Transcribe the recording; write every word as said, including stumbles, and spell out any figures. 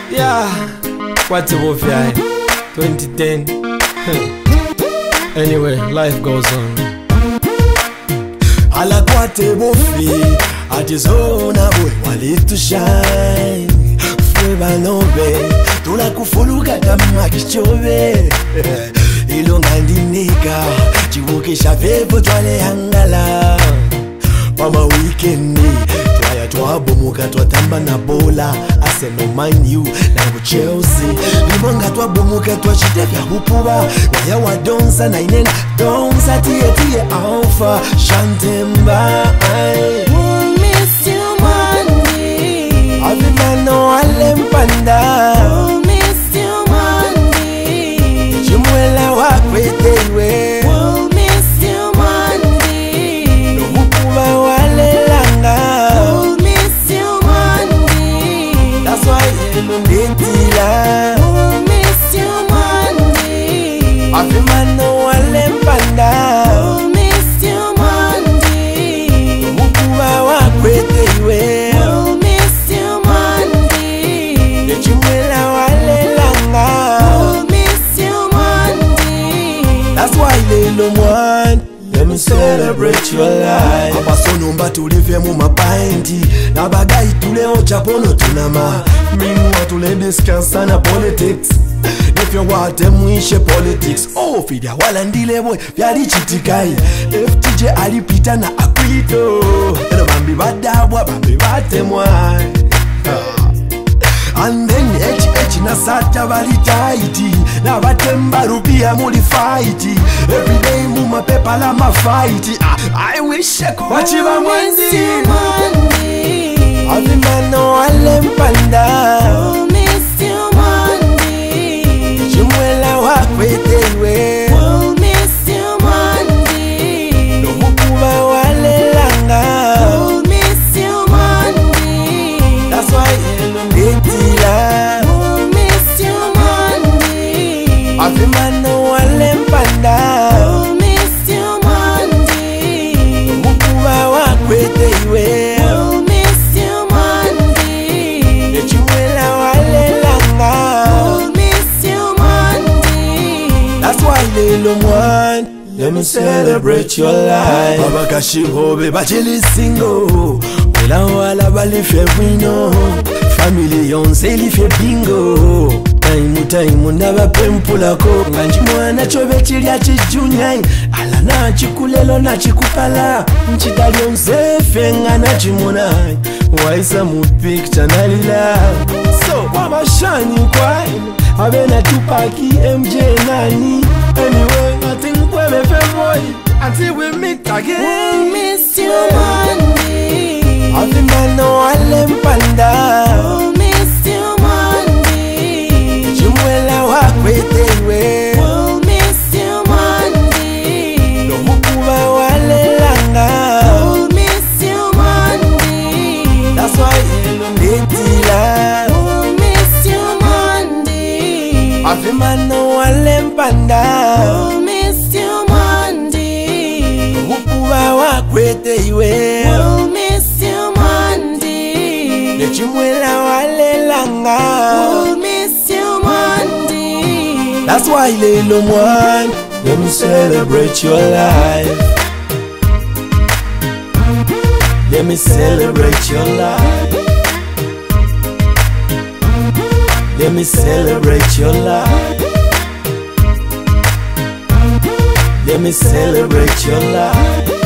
Yeah, what's a wolf guy? twenty ten. Anyway, life goes on. Ala kwate bofi, atizona boy, wale to shine. Feba nobe, tuna kufuluka kama kichove. Ilonga ndinika, chibuke shavevo twale hangala. Mama weekendi, twaya twabomuka twatamba na bola. Arsenal, Man U, nangu Chelsea. Libonga twabomuka twachitevya hupuba. Waya wa donsa na inena donsa tie tie alpha Shantemba. We'll miss you Monday. Avimano alempanda. We'll miss you Monday. Chimwela wakwete iwe. We'll miss you Monday. No hupuba wale langa. We'll miss you Monday. That's why elu ndetila. We'll miss you Monday. Avimano alempanda. We'll miss you Monday. Hupuba wakwete iwe. We'll miss you Monday. Chimwela wale langa. We'll miss you Monday. That's why lelo mwan, let me celebrate your life. Abasono mba tulivye mu mapainti, na bagai tuleo chapono tunama. Mingu watule diskansa na politics. Nefyo wate mwishe politics. Oh fidia wala ndile boy, vyali chitikai. F T J alipita na akwito. Eno bambi badabwa, bambi bate mwai. And then H H na sata bali tighty. Na batemba rupia muli fighty. Every day muma pepa la ma fighty. I wish I could wachiba mwezi. Monday. Avimano alempanda. We'll miss you Monday. Chimwela wakwete iwe. We'll miss you Monday. No hukuba wale langa. We'll miss you Monday. That's why elu ndetila. We'll miss you Monday. Avimano alempanda. We'll miss you Monday. Hukuba wakwete iwe. We'll miss you Monday. Chimwela wale langa. We'll miss you Monday. That's why lelo mwan, let me celebrate your life. Abakashi hobe bachili single. Wela wala bali fe wino. Family yonse li fe bingo. Taimu taimu naba pempulako. Nganji mwana chobe chili achijunyai. Ala na chikulelo na chikupala. Nchitali yonse fenga na chimonai. Waisa mu picture na lila. So wama shani kwai. Abe na Tupaki M J nani. Anyway, nothing we me fe boy. Until we meet again. We'll miss you Monday. Avimano alempanda. We'll miss you Monday. Chimwela wakwete iwe. We'll miss you Monday. No hukuba wale langa. We'll miss you Monday. That's why elu ndetila. We'll miss you Monday. Avimano alempanda. We'll miss you Monday. Hukuba wakwete iwe. We'll miss you Monday. Chimwela wale langa. We'll miss you Monday. That's why lelo mwan, let me celebrate your life. Let me celebrate your life. Let me celebrate your life. Let me celebrate your life.